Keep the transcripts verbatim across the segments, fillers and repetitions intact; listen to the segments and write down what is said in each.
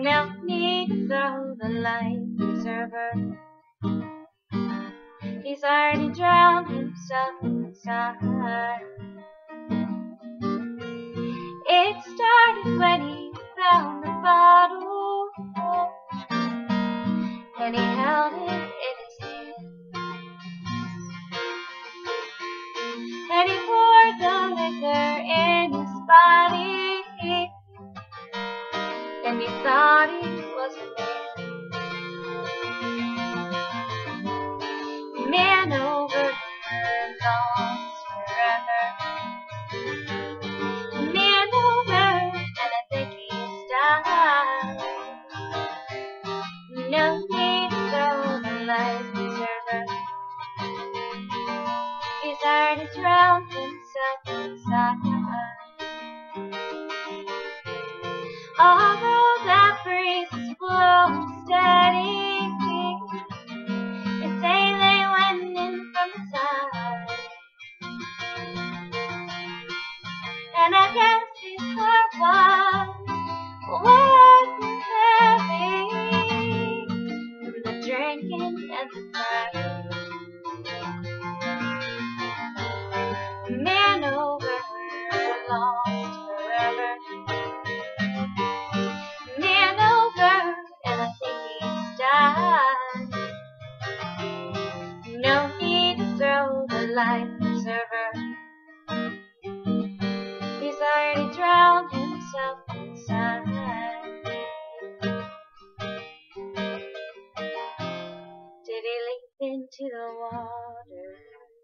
No need to throw the life preserver. He's already drowned himself inside. It started when he found the bottle, and he held it in his hand, and he poured the liquor in his body, and he thought he was a man, man over and lost forever, man over, and I think he's died. No need to throw the life preserver. He's already drowned himself inside. Although that breeze is blowing steady, it's sailing wind in from the side, and I guess his heart was working heavy from the drinking and the crying. Man over, lost forever, man over, and I think he's died. No need to throw the life preserver. He's already drowned himself inside. Did he leap into the water,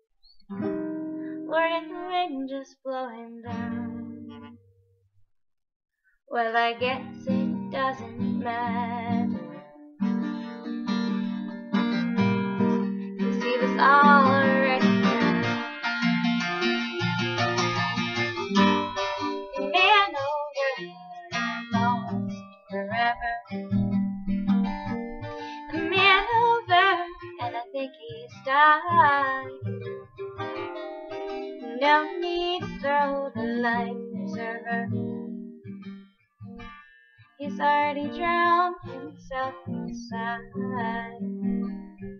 or did the wind just blow him down? Well, I guess it doesn't matter, 'cause he was already drowned. Man over, lost forever, man over, and I think he's died. No need to throw the life preserver. He's already drowned himself inside.